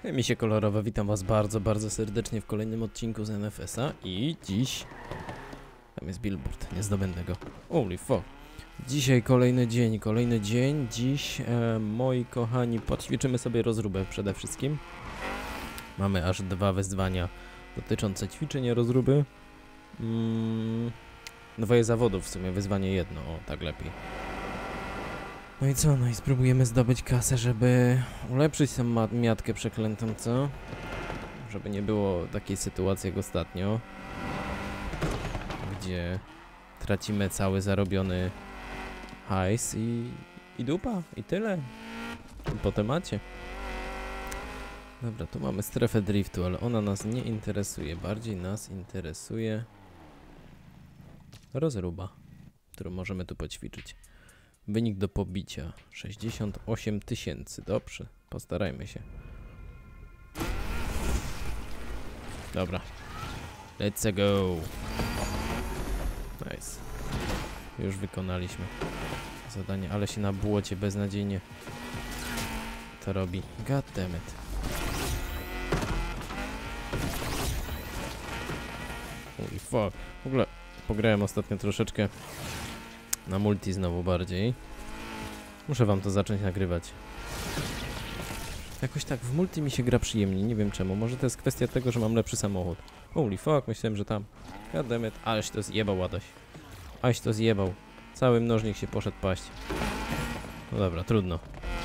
Misie kolorowe, witam was bardzo, bardzo serdecznie w kolejnym odcinku z NFS-a i dziś... Tam jest billboard, nie zdobędę go. Holy fuck. Dzisiaj kolejny dzień, dziś, moi kochani, poćwiczymy sobie rozróbę przede wszystkim. Mamy aż 2 wyzwania dotyczące ćwiczenia rozróby. Dwoje zawodów w sumie, wyzwanie jedno, o tak lepiej. No i co? No i spróbujemy zdobyć kasę, żeby ulepszyć tą miatkę przeklętą, co? Żeby nie było takiej sytuacji jak ostatnio, gdzie tracimy cały zarobiony hajs i dupa, i tyle. I po temacie. Dobra, tu mamy strefę driftu, ale ona nas nie interesuje. Bardziej nas interesuje rozruba, którą możemy tu poćwiczyć. Wynik do pobicia 68 000. Dobrze, postarajmy się. Dobra. Let's go. Nice. Już wykonaliśmy zadanie, ale się na błocie beznadziejnie to robi. God damn it. Holy fuck. W ogóle pograłem ostatnio troszeczkę na multi znowu bardziej. Muszę wam to zacząć nagrywać. Jakoś tak w multi mi się gra przyjemniej, nie wiem czemu. Może to jest kwestia tego, że mam lepszy samochód. Holy fuck, myślałem, że tam. Goddammit, aleś to zjebał, Ładoś. Aleś to zjebał. Cały mnożnik się poszedł paść. No dobra, trudno.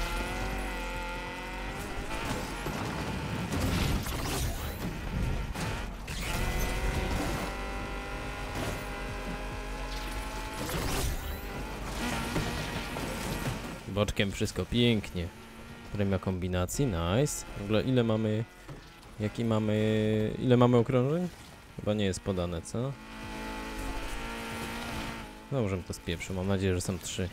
Boczkiem wszystko pięknie. Premia kombinacji, nice. W ogóle ile mamy... Ile mamy okrążeń? Chyba nie jest podane, co? Dobrze, to spieprzę. Mam nadzieję, że są 3.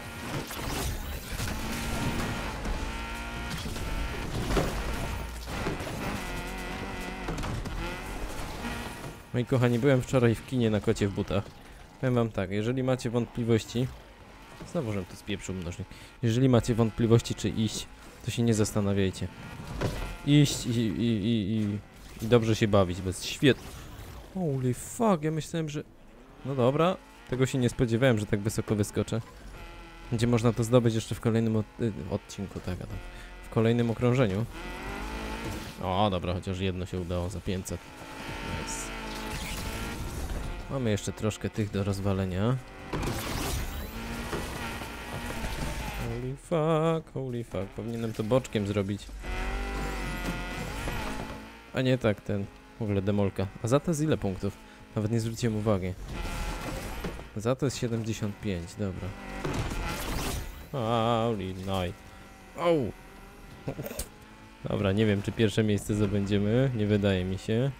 Moi kochani, byłem wczoraj w kinie na Kocie w butach. Powiem wam tak, jeżeli macie wątpliwości... Znowu, żem tu spieprzył mnożnik. Jeżeli macie wątpliwości, czy iść, to się nie zastanawiajcie. Iść i dobrze się bawić, bez świetnie. Holy fuck, ja myślałem, że... No dobra, tego się nie spodziewałem, że tak wysoko wyskoczę. Będzie można to zdobyć jeszcze w kolejnym odcinku, tak, w kolejnym okrążeniu. O, dobra, chociaż jedno się udało za 500. Nice. Mamy jeszcze troszkę tych do rozwalenia. Holy fuck, powinienem to boczkiem zrobić. A nie tak, w ogóle demolka. A za to jest ile punktów? Nawet nie zwróciłem uwagi. Za to jest 75, dobra. Holy night. Oh. Dobra, nie wiem, czy pierwsze miejsce zdobędziemy. Nie wydaje mi się.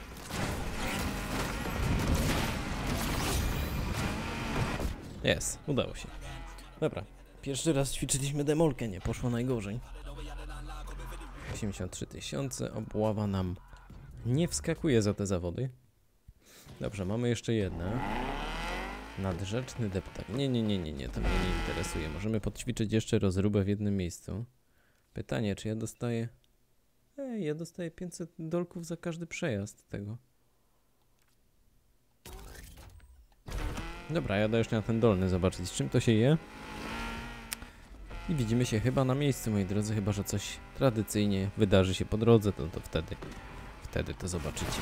Jest, udało się. Dobra. Pierwszy raz ćwiczyliśmy demolkę, nie poszło najgorzej. 83 000, obława nam nie wskakuje za te zawody. Dobrze, mamy jeszcze jedne. Nadrzeczny deptak. Nie, to mnie nie interesuje. Możemy podćwiczyć jeszcze rozróbę w jednym miejscu. Pytanie, czy ja dostaję... ja dostaję 500 dolków za każdy przejazd tego. Dobra, jadę jeszcze na ten dolny zobaczyć, z czym to się je. I widzimy się chyba na miejscu, moi drodzy, chyba że coś tradycyjnie wydarzy się po drodze, to wtedy to zobaczycie.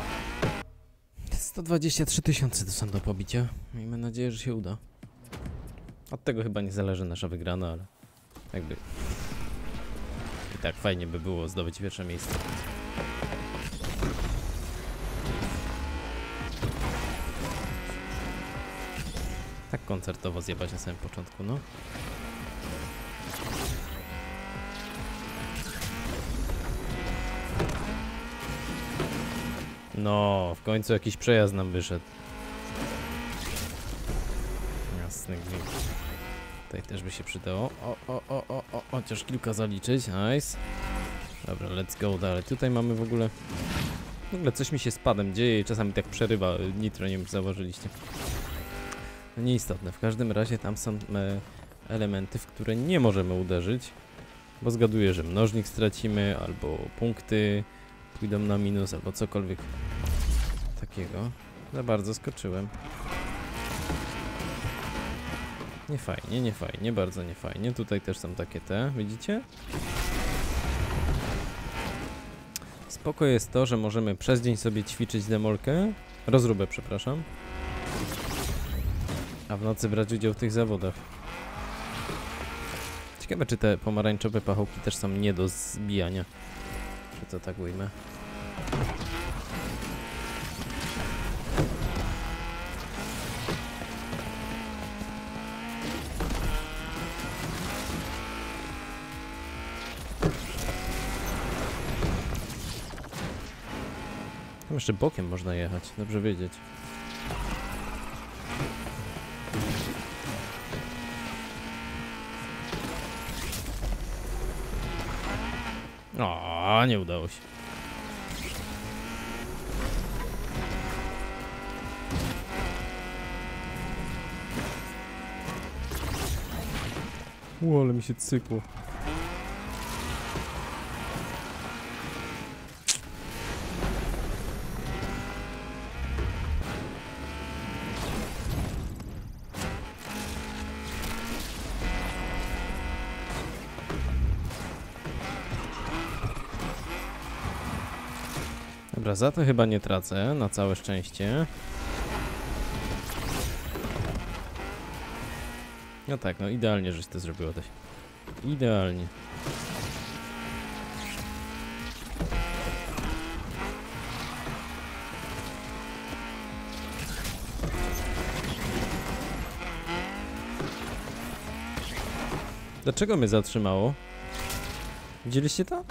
123 000 to są do pobicia. Miejmy nadzieję, że się uda. Od tego chyba nie zależy nasza wygrana, ale jakby i tak fajnie by było zdobyć pierwsze miejsce. Tak koncertowo zjebać na samym początku, no. No, w końcu jakiś przejazd nam wyszedł. Jasny gwint. Tutaj też by się przydało. Chociaż kilka zaliczyć, nice. Dobra, let's go dalej. Tutaj mamy w ogóle coś mi się z padem dzieje i czasami tak przerywa nitro, nie wiem, czy zauważyliście. No nieistotne, w każdym razie tam są elementy, w które nie możemy uderzyć. Bo zgaduję, że mnożnik stracimy, albo punkty pójdą na minus, albo cokolwiek takiego. Za bardzo skoczyłem. Nie fajnie, nie fajnie, bardzo nie fajnie. Tutaj też są takie te, widzicie? Spoko jest to, że możemy przez dzień sobie ćwiczyć demolkę, rozróbę, przepraszam, a w nocy brać udział w tych zawodach. Ciekawe, czy te pomarańczowe pachołki też są nie do zbijania. Czy to tak ujmę? Tam jeszcze bokiem można jechać, dobrze wiedzieć. O, nie udało się. Ale mi się cykło. Dobra, za to chyba nie tracę, na całe szczęście. No tak, no idealnie, żeś to zrobiło też. Idealnie. Dlaczego mnie zatrzymało? Widzieliście to?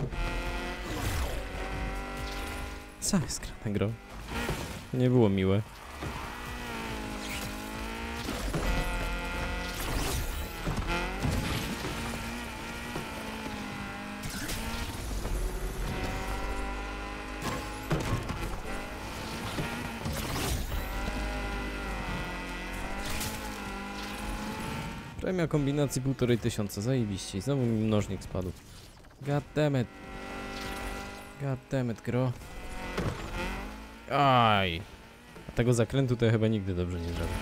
Co jest grane gro? Nie było miłe. Premia kombinacji 1500, zajebiście. I znowu mi mnożnik spadł. God damn it. God damn it, gro. Aj. A tego zakrętu to ja chyba nigdy dobrze nie zrobię.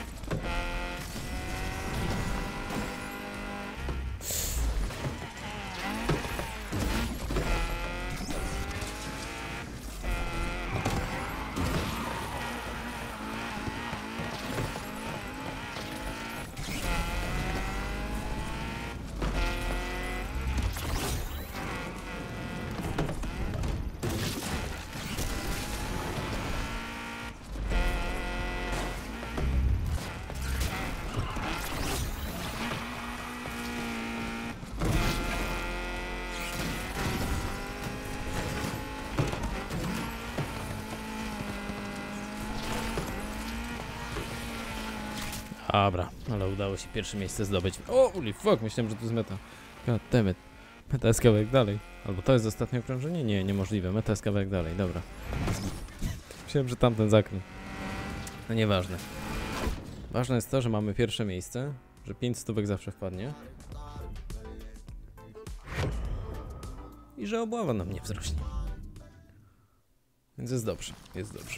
Dobra, ale udało się pierwsze miejsce zdobyć. O, holy fuck, myślałem, że to jest meta. God damn it. Meta jest kawałek dalej. Albo to jest ostatnie okrążenie? Nie, niemożliwe. Meta jest kawałek dalej, dobra. Myślałem, że tamten zakręt. No nieważne. Ważne jest to, że mamy pierwsze miejsce, że 5 stówek zawsze wpadnie. I że obława nam nie wzrośnie. Więc jest dobrze, jest dobrze.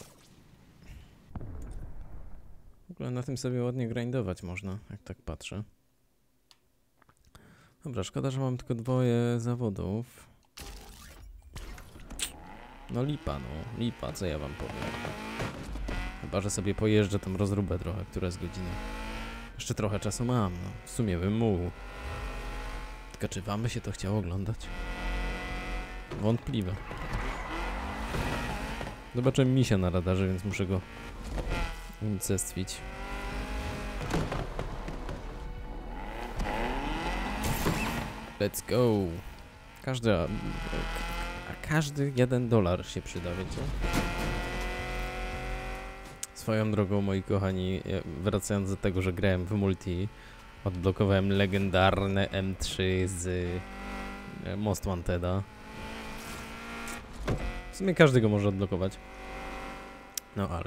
W ogóle na tym sobie ładnie grindować można, jak tak patrzę. Dobra, szkoda, że mam tylko 2 zawodów. No lipa, co ja wam powiem. Chyba, że sobie pojeżdżę tą rozróbę trochę, która jest godzina. Jeszcze trochę czasu mam, no. W sumie bym mógł. Tylko czy wam by się to chciało oglądać? Wątpliwe. Zobaczyłem misia na radarze, więc muszę go unicestwić. Let's go. Każdy $1 się przyda, wiecie? Swoją drogą, moi kochani, wracając do tego, że grałem w multi, odblokowałem legendarne M3 z Most Wanteda. W sumie każdy go może odblokować. No ale...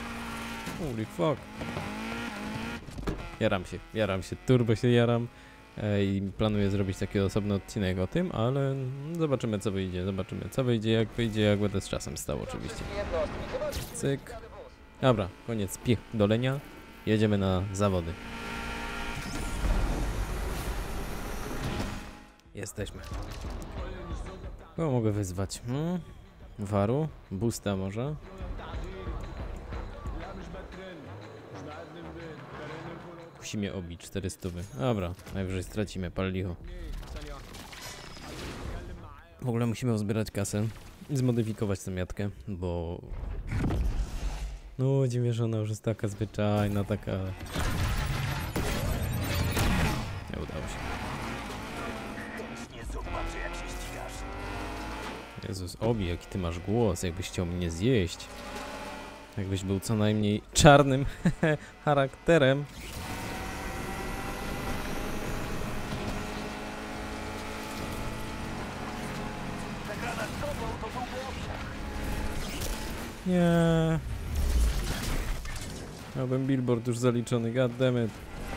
Holy fuck. Jaram się, turbo się jaram. I planuję zrobić taki osobny odcinek o tym, ale zobaczymy co wyjdzie, jak wyjdzie, jak będę z czasem stał oczywiście. Cyk. Dobra, koniec dolenia. Jedziemy na zawody. Jesteśmy. Kogo mogę wyzwać? Waru? Boosta może? Musi mnie obić 400. Dobra, najwyżej stracimy, pal licho. W ogóle musimy uzbierać kasę i zmodyfikować tę miatkę, bo... No, dziwię, że ona już jest taka zwyczajna, taka... Nie udało się. Jezus, Obi, jaki ty masz głos, jakbyś chciał mnie zjeść. Jakbyś był co najmniej czarnym charakterem. Nie. Miałbym billboard już zaliczony, goddammit.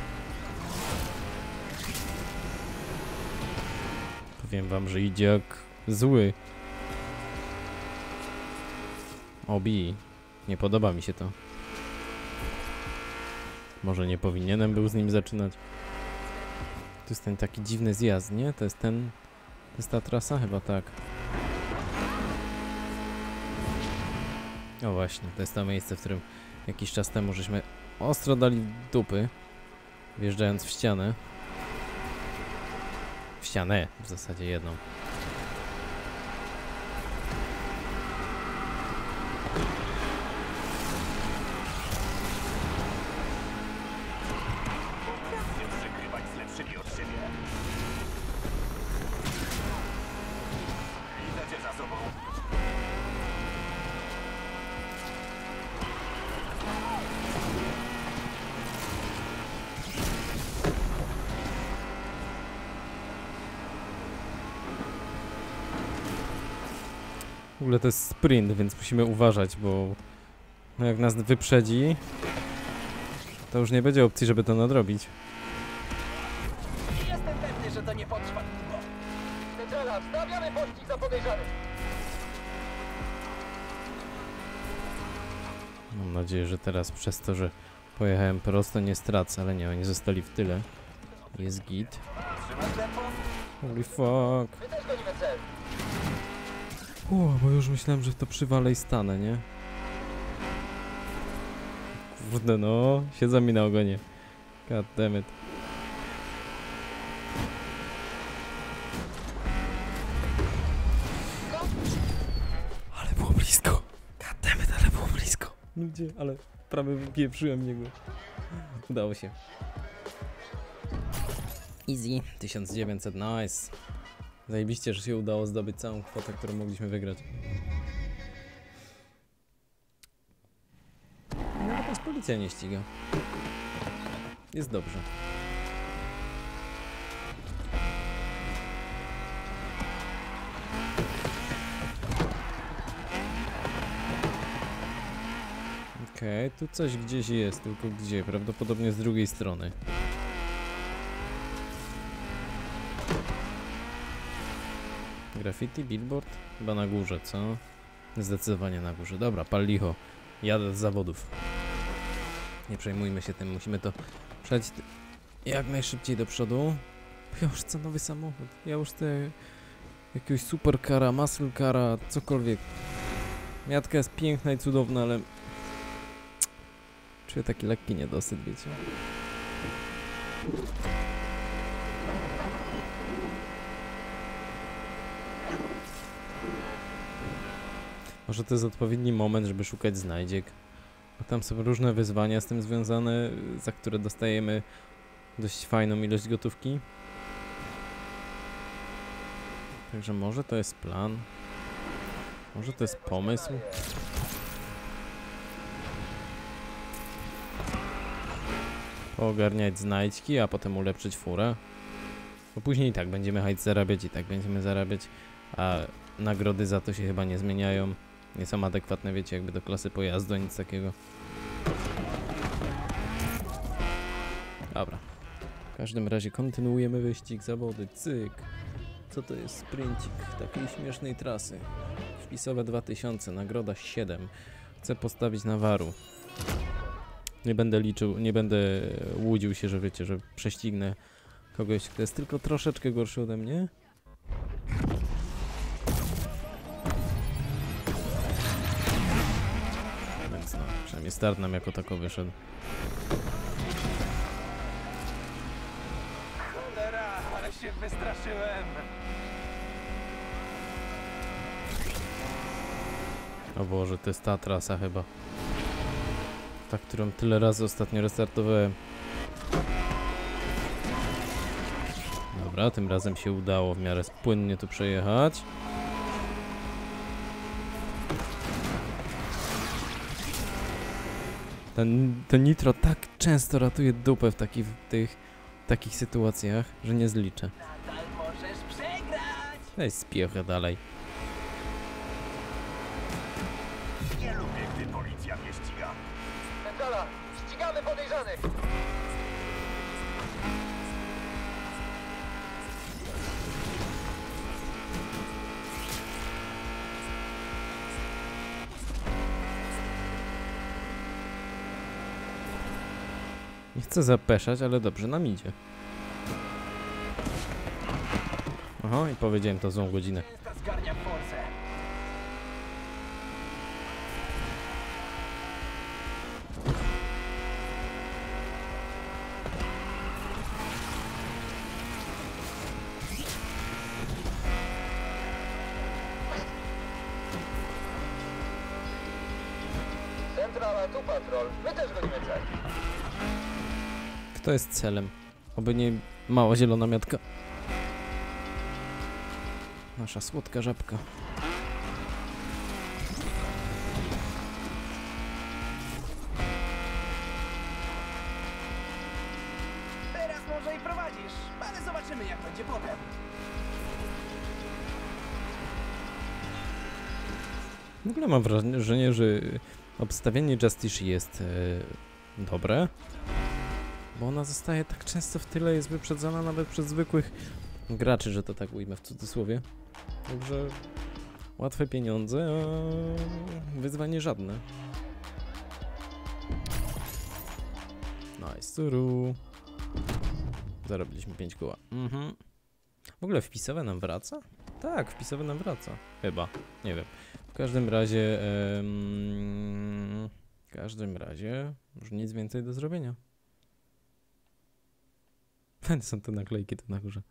Powiem wam, że idzie jak zły. Obi, nie podoba mi się to. Może nie powinienem był z nim zaczynać. To jest ten taki dziwny zjazd, nie? To jest ten... To jest ta trasa? Chyba tak. O właśnie, to jest to miejsce, w którym jakiś czas temu żeśmy ostro dali dupy, wjeżdżając w ścianę. W ścianę, w zasadzie jedną. W ogóle to jest sprint, więc musimy uważać, bo no jak nas wyprzedzi, to już nie będzie opcji, żeby to nadrobić. Jestem pewny, że to nie potrwa długo. Centrala, wstawiamy pościg za podejrzanym. Mam nadzieję, że teraz przez to, że pojechałem prosto, nie stracę, ale nie, oni zostali w tyle. Jest git. Holy fuck. My też gonimy cel. Bo już myślałem, że w to przywalę i stanę, nie? Kurde no, siedzę mi na ogonie. God damn it. Ale było blisko. God damn it, ale było blisko. Ludzie, ale prawie wypieprzyłem niego. Udało się. Easy, 1900, nice. Zajebiście, że się udało zdobyć całą kwotę, którą mogliśmy wygrać. No, teraz policja nie ściga. Jest dobrze. Okej, tu coś gdzieś jest, tylko gdzie? Prawdopodobnie z drugiej strony. Graffiti, billboard? Chyba na górze, co? Zdecydowanie na górze. Dobra, pal licho. Jadę z zawodów. Nie przejmujmy się tym, musimy to przejść jak najszybciej do przodu. Ja już chcę nowy samochód. Ja już chcę jakiegoś supercara, muscle cara, cokolwiek. Miatka jest piękna i cudowna, ale czuję taki lekki niedosyt, wiecie. Może to jest odpowiedni moment, żeby szukać znajdziek. Bo tam są różne wyzwania z tym związane, za które dostajemy dość fajną ilość gotówki. Także może to jest plan. Może to jest pomysł. Poogarniać znajdźki, a potem ulepszyć furę. Bo później i tak będziemy hajs zarabiać, i tak będziemy zarabiać, a nagrody za to się chyba nie zmieniają. Nie są adekwatne, wiecie, jakby do klasy pojazdu, nic takiego. Dobra. W każdym razie kontynuujemy wyścig, zawody, cyk. Co to jest sprincik takiej śmiesznej trasy? Wpisowe 2000, nagroda 7. Chcę postawić na waru. Nie będę liczył, nie będę łudził się, że wiecie, że prześcignę kogoś, kto jest tylko troszeczkę gorszy ode mnie. Więc no, przynajmniej start nam jako tako wyszedł. Cholera, ale się wystraszyłem. O Boże, to jest ta trasa chyba. Ta, którą tyle razy ostatnio restartowałem. Dobra, tym razem się udało w miarę płynnie tu przejechać. Ten nitro tak często ratuje dupę w takich sytuacjach, że nie zliczę. Nadal możesz przegrać. Daj spiechę dalej. Nie lubię, gdy policja mnie ściga. Centrala, ścigamy podejrzanych! Nie chcę zapeszać, ale dobrze nam idzie. Aha, i powiedziałem to złą godzinę. To zgarnia forsę. Centrala, tu patrol. My też gonimy cel. Kto jest celem? Oby nie mała zielona miatka. Nasza słodka żabka. Teraz może i prowadzisz, ale zobaczymy jak będzie potem. W ogóle mam wrażenie, że obstawienie Justice jest dobre. Bo ona zostaje tak często w tyle, jest wyprzedzana nawet przez zwykłych graczy, że to tak ujmę w cudzysłowie. Także łatwe pieniądze, a wyzwanie żadne. Nice, turu. Zarobiliśmy 5 koła. W ogóle wpisowe nam wraca? Tak, wpisowe nam wraca. Chyba, nie wiem. W każdym razie, już nic więcej do zrobienia. Fajne są te naklejki tu na górze.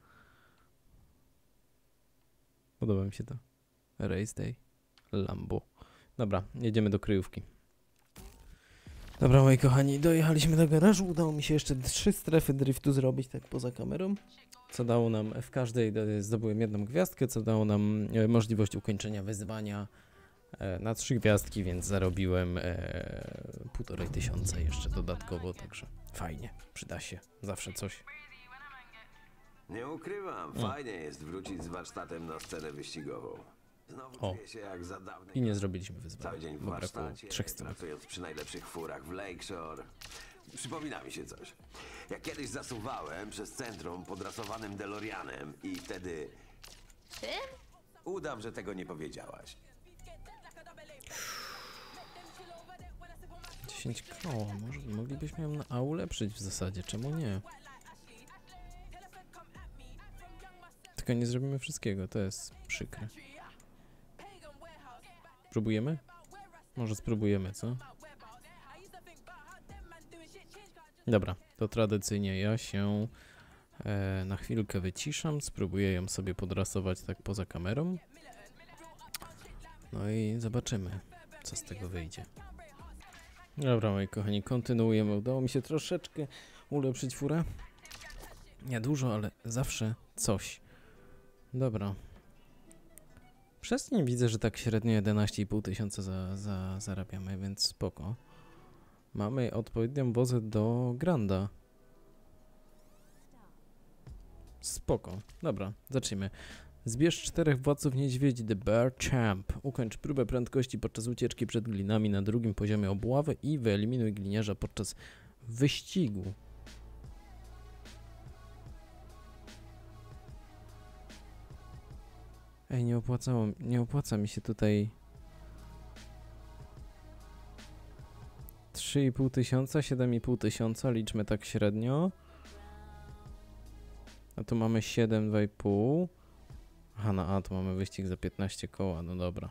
Podoba mi się to. Race Day. Lambo. Dobra, jedziemy do kryjówki. Dobra, moi kochani, dojechaliśmy do garażu. Udało mi się jeszcze 3 strefy driftu zrobić, tak poza kamerą. Co dało nam, w każdej zdobyłem 1 gwiazdkę, co dało nam możliwość ukończenia wyzwania na 3 gwiazdki, więc zarobiłem 1500 jeszcze dodatkowo, także fajnie, przyda się, zawsze coś. Nie ukrywam, fajnie jest wrócić z warsztatem na scenę wyścigową. Znowu czuję się jak za dawnych. I nie zrobiliśmy wyzwania, Cały dzień w bo brakło warsztacie, 3 stron. pracując przy najlepszych furach w Lakeshore. Przypomina mi się coś. Jak kiedyś zasuwałem przez centrum podrasowanym DeLoreanem i wtedy... Czym? Udam, że tego nie powiedziałaś. 10 koła, może moglibyśmy ją ulepszyć w zasadzie, czemu nie? Tylko nie zrobimy wszystkiego, to jest przykre. Próbujemy? Może spróbujemy, co? Dobra, to tradycyjnie ja się na chwilkę wyciszam, spróbuję ją sobie podrasować tak poza kamerą. No i zobaczymy, co z tego wyjdzie. Dobra, moi kochani, kontynuujemy. Udało mi się troszeczkę ulepszyć furę. Nie dużo, ale zawsze coś. Dobra. Przez nie widzę, że tak średnio 11,5 tysiąca zarabiamy, więc spoko. Mamy odpowiednią wozę do Granda. Spoko. Dobra, zacznijmy. Zbierz 4 władców niedźwiedzi, The Bear Champ. Ukończ próbę prędkości podczas ucieczki przed glinami na 2. poziomie obławy i wyeliminuj gliniarza podczas wyścigu. Ej, nie opłaca mi się tutaj 3,5 tysiąca, 7,5 tysiąca, liczmy tak średnio. A tu mamy 7, 2,5. Aha, na A tu mamy wyścig za 15 koła, no dobra.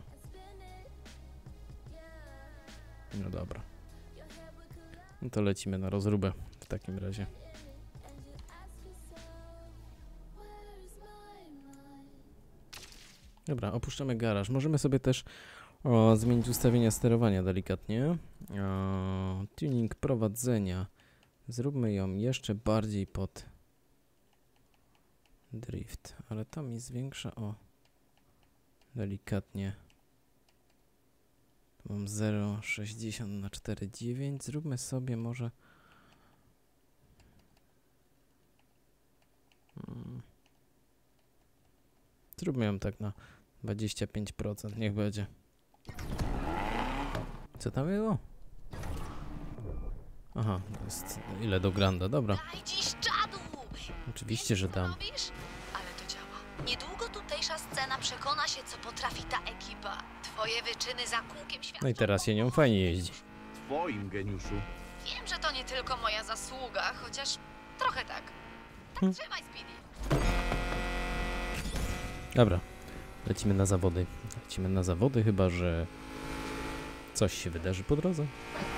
No dobra. No to lecimy na rozróbę w takim razie. Dobra, opuszczamy garaż. Możemy sobie też zmienić ustawienia sterowania delikatnie. Tuning prowadzenia. Zróbmy ją jeszcze bardziej pod drift, ale to mi zwiększa delikatnie. Tu mam 0,60 na 4,9. Zróbmy sobie może zróbmy ją tak na 25%, niech będzie. Co tam było? Aha, to jest ile do granda, dobra. Daj dziś czadu! Oczywiście, że dam. Robisz? Ale to działa. Niedługo tutejsza scena przekona się, co potrafi ta ekipa. Twoje wyczyny za kółkiem świata. No i teraz się nią fajnie jeździ. Twoim geniuszu. Wiem, że to nie tylko moja zasługa, chociaż trochę tak. Trzymaj, Speedy. Dobra, lecimy na zawody. Lecimy na zawody, chyba że coś się wydarzy po drodze.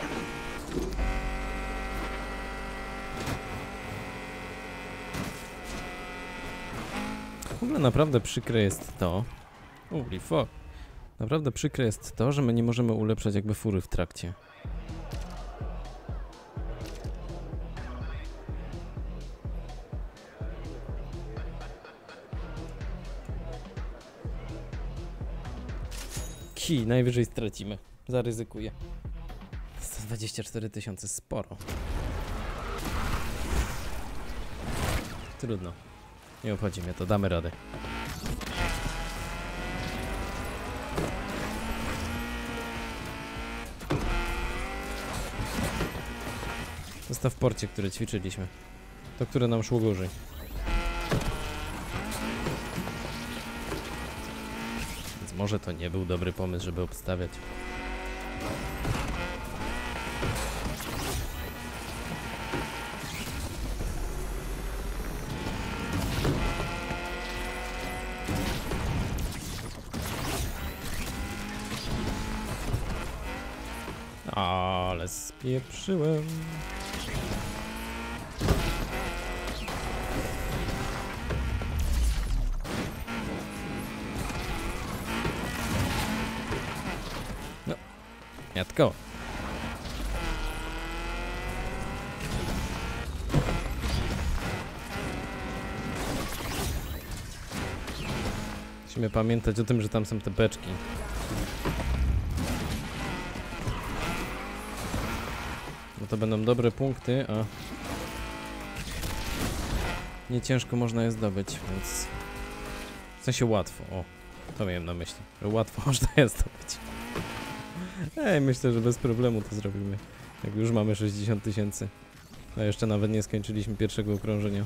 W ogóle naprawdę przykre jest to... Holy fuck. Naprawdę przykre jest to, że my nie możemy ulepszać jakby fury w trakcie. Najwyżej stracimy. Zaryzykuję. 124 tysiące, sporo. Trudno. Nie obchodzi mnie to, damy radę. Zostaw w porcie, które ćwiczyliśmy. To, które nam szło gorzej. Więc może to nie był dobry pomysł, żeby obstawiać. Ale spieprzyłem. No, jatko. Musimy pamiętać o tym, że tam są te beczki. Bo to będą dobre punkty, a nie ciężko można je zdobyć, więc w sensie łatwo, o, to miałem na myśli, że łatwo można je zdobyć. Ej, myślę, że bez problemu to zrobimy, jak już mamy 60 tysięcy, a jeszcze nawet nie skończyliśmy pierwszego okrążenia.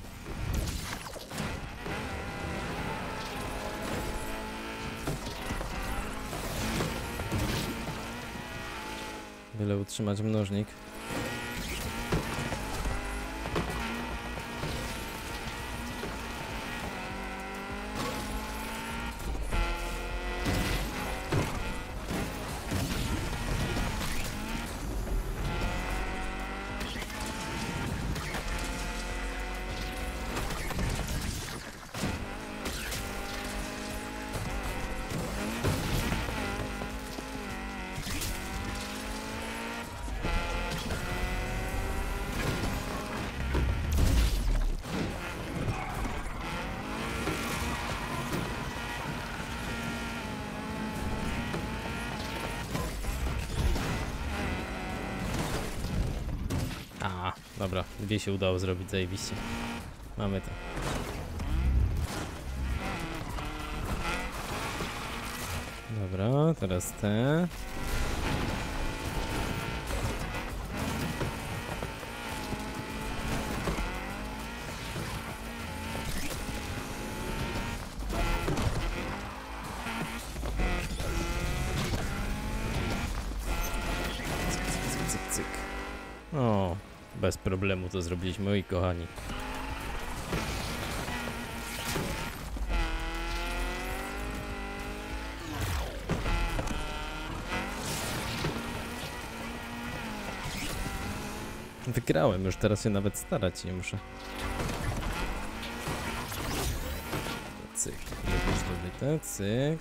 Byle utrzymać mnożnik. Dobra, dwie się udało zrobić, zajebiście. Mamy to. Dobra, teraz te. Bez problemu to zrobiliśmy, moi kochani. Wygrałem, już teraz się nawet starać nie muszę. Cyk, już zdobyte, cyk.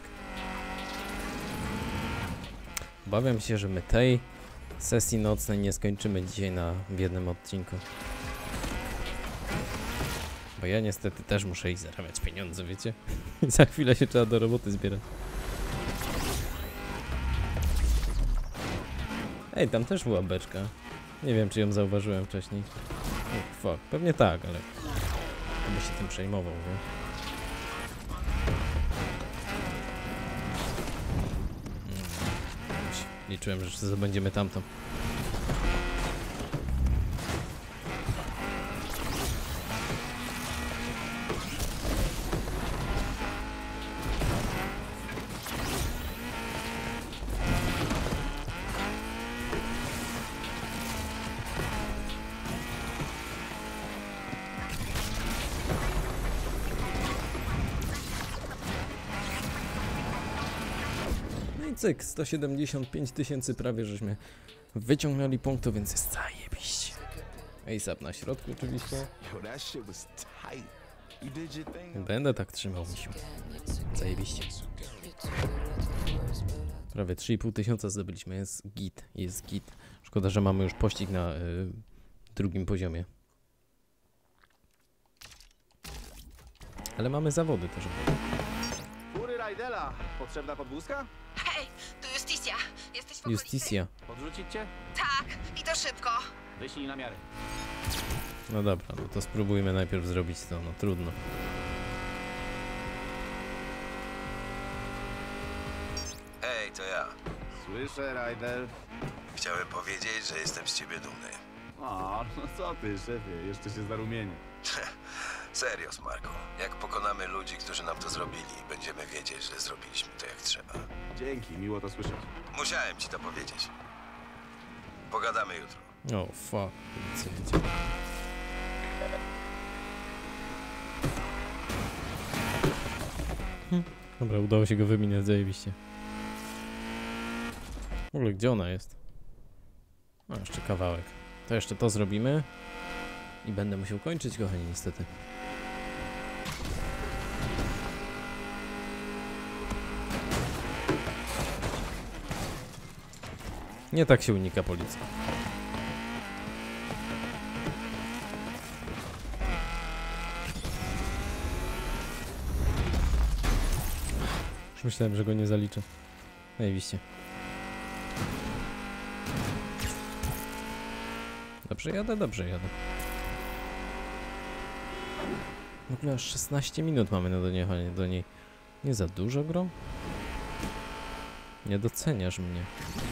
Obawiam się, że my tej sesji nocnej nie skończymy dzisiaj w jednym odcinku. Bo ja niestety też muszę iść zarabiać pieniądze, wiecie? I za chwilę się trzeba do roboty zbierać. Ej, tam też była beczka. Nie wiem, czy ją zauważyłem wcześniej. Fuck, pewnie tak, ale kto by się tym przejmował, nie? Liczyłem, że zdobędziemy tamtą. Cyk, 175 000 prawie żeśmy wyciągnęli punktów, więc jest zajebiście. ASAP na środku oczywiście. Będę tak trzymał, misiu. Zajebiście. Prawie 3500 zdobyliśmy, jest git, jest git. Szkoda, że mamy już pościg na drugim poziomie. Ale mamy zawody też. Fury Rajdela, potrzebna podwózka? Hej, tu Justicia. Jesteś w okolicy? Justicia. Podrzucić cię? Tak, i to szybko. Wyślij namiary. No dobra, no to spróbujmy najpierw zrobić to, no trudno. Hej, to ja. Słyszę, Rajdel. Chciałem powiedzieć, że jestem z ciebie dumny. O, no co ty, szefie, jeszcze się zarumienię. Serio, Marko. Jak pokonamy ludzi, którzy nam to zrobili, będziemy wiedzieć, że zrobiliśmy to jak trzeba. Dzięki, miło to słyszeć. Musiałem ci to powiedzieć. Pogadamy jutro. O, fuck. Co wiecie? Dobra, udało się go wyminąć zajebiście. W ogóle gdzie ona jest? No, jeszcze kawałek. To jeszcze to zrobimy. I będę musiał kończyć, kochani, niestety. Nie tak się unika policji. Już myślałem, że go nie zaliczę. Zajebiście. Dobrze jadę, dobrze jadę. W ogóle aż 16 minut mamy na dojechanie do niej. Nie za dużo, gro? Nie doceniasz mnie.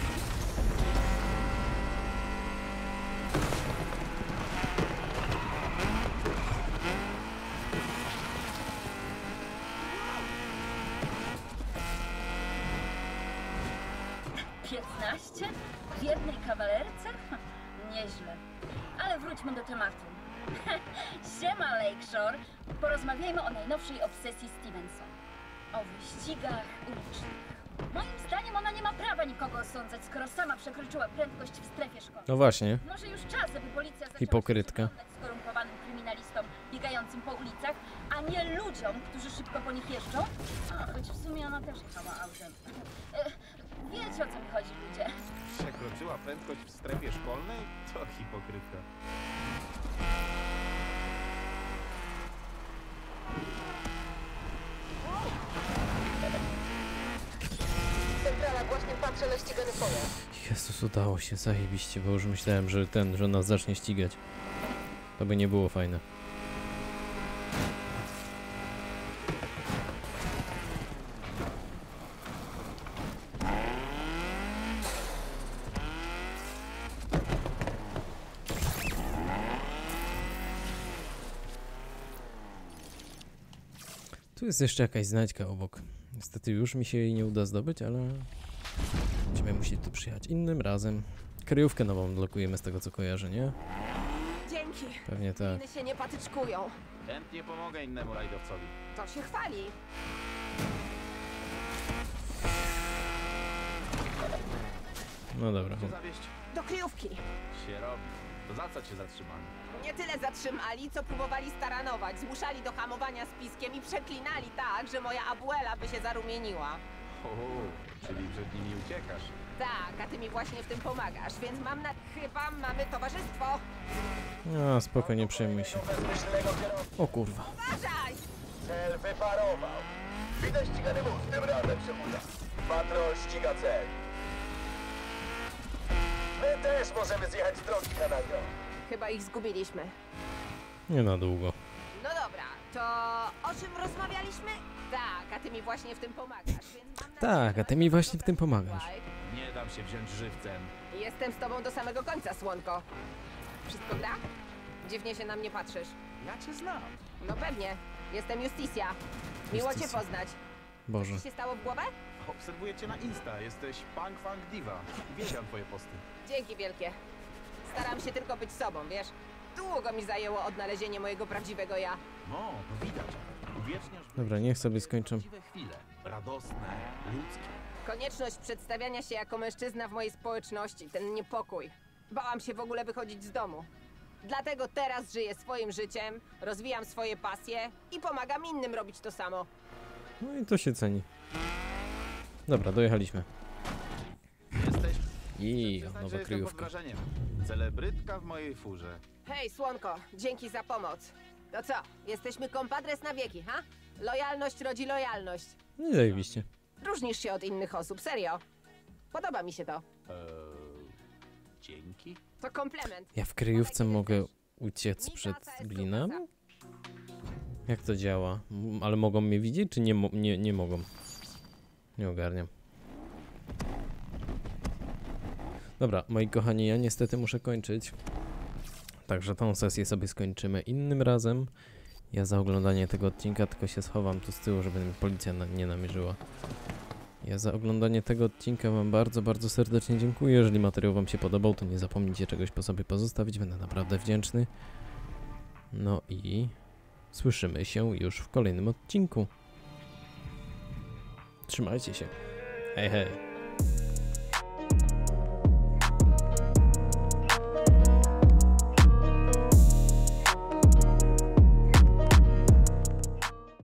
W jednej kawalerce? Nieźle. Ale wróćmy do tematu. Siema, Lakeshore. Porozmawiajmy o najnowszej obsesji Stevenson. O wyścigach ulicznych. Moim zdaniem ona nie ma prawa nikogo osądzać, skoro sama przekroczyła prędkość w strefie szkolnej. No właśnie. Może już czas, aby policja zaczęła Hipokrytka. się przyglądać skorumpowanym kryminalistom biegającym po ulicach, a nie ludziom, którzy szybko po nich jeżdżą. Choć w sumie ona też jechała autem. Wiecie, o co mi chodzi, ludzie. Przekroczyła prędkość w strefie szkolnej? To hipokrytka. Centrala, właśnie patrzę na ścigany pojazd. Jezus, udało się, zajebiście, bo już myślałem, że nas zacznie ścigać. To by nie było fajne. Tu jest jeszcze jakaś znajdźka obok. Niestety już mi się jej nie uda zdobyć, ale będziemy musieli tu przyjechać innym razem. Kryjówkę nową odblokujemy z tego, co kojarzę, nie? Dzięki. Pewnie tak. Inne się nie patyczkują. Chętnie pomogę innemu rajdowcowi. To się chwali. No dobra. Cię zawieść Do kryjówki. się robi. To za co cię zatrzymali? Nie tyle zatrzymali, co próbowali staranować. Zmuszali do hamowania z piskiem i przeklinali tak, że moja abuela by się zarumieniła. Czyli przed nimi uciekasz. Tak, a ty mi właśnie w tym pomagasz, więc chyba mamy towarzystwo. No, spoko, nie przejmuj się. Bezmyślnego kierowcy. O kurwa. Uważaj! Cel wyparował. Widać ścigany wóz, tym razem się uda. Patrol ściga cel. My też możemy zjechać z drogi, Kanadio. Chyba ich zgubiliśmy. Nie na długo. No dobra, to o czym rozmawialiśmy? Tak, a ty mi właśnie w tym pomagasz, więc mam nadzieję, Tak, a ty mi właśnie w tym pomagasz. Nie dam się wziąć żywcem. Jestem z tobą do samego końca, słonko. Wszystko gra? Dziwnie się na mnie patrzysz. Ja cię znam. No pewnie, jestem Justicia. Miło cię Justicia. poznać. Boże. Co ci się stało w głowę? Obserwuję cię na Insta. Jesteś punk funk diva. Uwielbiam twoje posty. Dzięki wielkie. Staram się tylko być sobą, wiesz? Długo mi zajęło odnalezienie mojego prawdziwego ja. No, to widać. Uwieczniasz Dobra, niech sobie skończą. prawdziwe chwile. Radosne, ludzkie. Konieczność przedstawiania się jako mężczyzna w mojej społeczności, ten niepokój. Bałam się w ogóle wychodzić z domu. Dlatego teraz żyję swoim życiem, rozwijam swoje pasje i pomagam innym robić to samo. No i to się ceni. Dobra, dojechaliśmy. Jesteś... I Przyznać, że nowa jestem pod kryjówka. wrażeniem. Celebrytka w mojej furze. Hej, słonko, dzięki za pomoc. To co, jesteśmy kompadres na wieki, ha? Lojalność rodzi lojalność. No i zajebiście. Różnisz się od innych osób, serio. Podoba mi się to. Dzięki. To komplement. Ja w kryjówce mogę uciec przed glinem? Jak to działa? Ale mogą mnie widzieć, czy nie mogą? Nie ogarniam. Dobra, moi kochani, ja niestety muszę kończyć. Także tą sesję sobie skończymy innym razem. Ja za oglądanie tego odcinka tylko się schowam tu z tyłu, żeby mi policja nie namierzyła. Ja za oglądanie tego odcinka wam bardzo, bardzo serdecznie dziękuję. Jeżeli materiał wam się podobał, to nie zapomnijcie czegoś po sobie pozostawić. Będę naprawdę wdzięczny. No i słyszymy się już w kolejnym odcinku. Trzymajcie się. Hej, hej.